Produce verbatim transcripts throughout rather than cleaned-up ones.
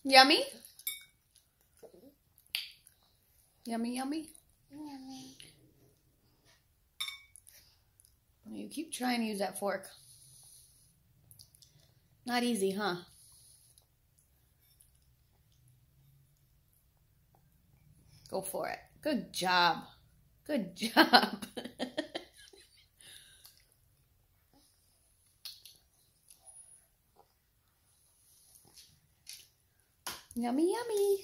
Yummy? Yummy, yummy? Yummy. You keep trying to use that fork. Not easy, huh? Go for it. Good job. Good job. Yummy, yummy.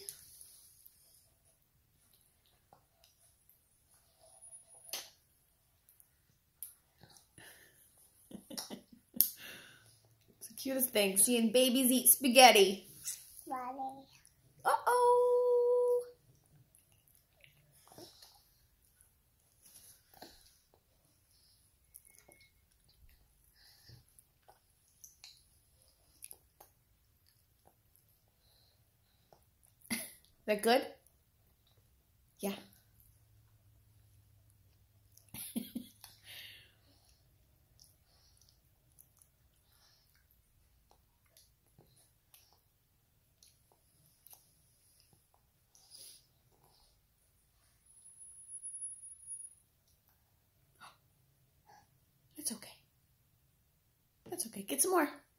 It's the cutest thing, seeing babies eat spaghetti. Mommy. Uh-oh. Is that good? Yeah. It's okay. That's okay. Get some more.